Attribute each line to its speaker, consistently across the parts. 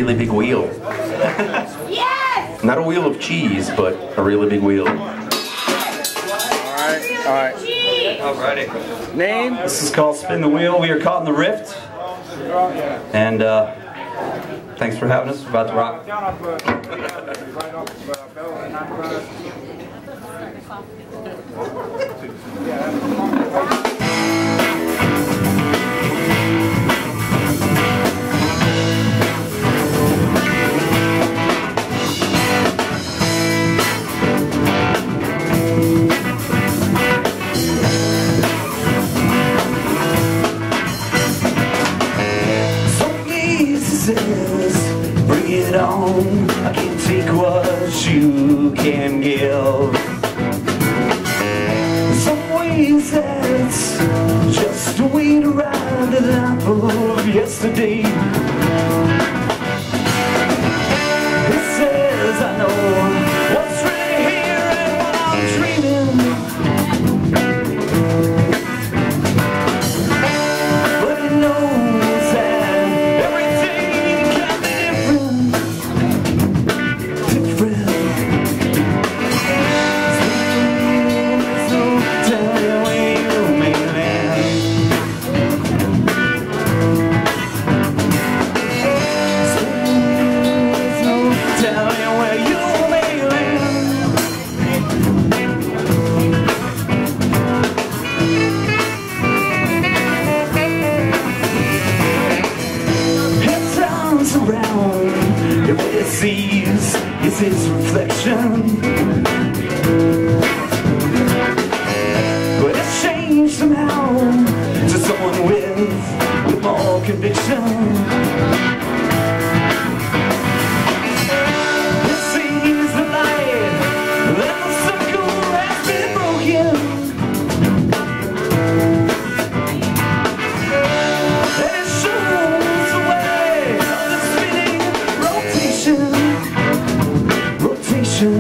Speaker 1: really big wheel.
Speaker 2: Yes!
Speaker 1: Not a wheel of cheese, but a really big wheel.
Speaker 3: Alright. Alrighty. Name?
Speaker 1: This is called Spin the Wheel. We are caught in the rift. And thanks for having us. We're about to rock. Bring it on, I can take what you can give. Some ways that's just a way to ride an apple of yesterday. It says I know what's really here and what I'm dreaming, but it knows that everything can be different. So tell me where you may land. So tell me where you may land. It turns around, and what it sees is its reflection. But it's changed somehow to someone with more conviction. It sees the light, that the circle has been broken. And it shows the way of the spinning rotation.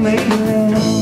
Speaker 4: lately.